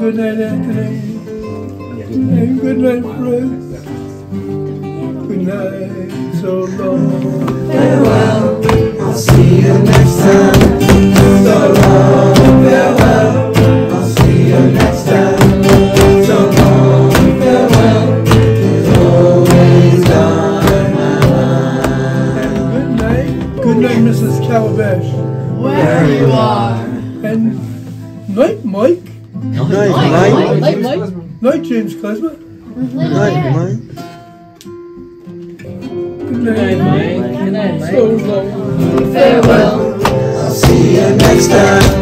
good night, Anthony. And good night, Fred. Good night, so long. Farewell, I'll see you next time. So long, farewell, I'll see you next time. So long, farewell, it's always on my mind. And good night, Mrs. Calabash. Wherever you are. And night, Mike. Night, Mike. Night, James Klesma. Night, Mike. Good night, Mike. Good night, Mike. So long. Farewell, I'll see you next time.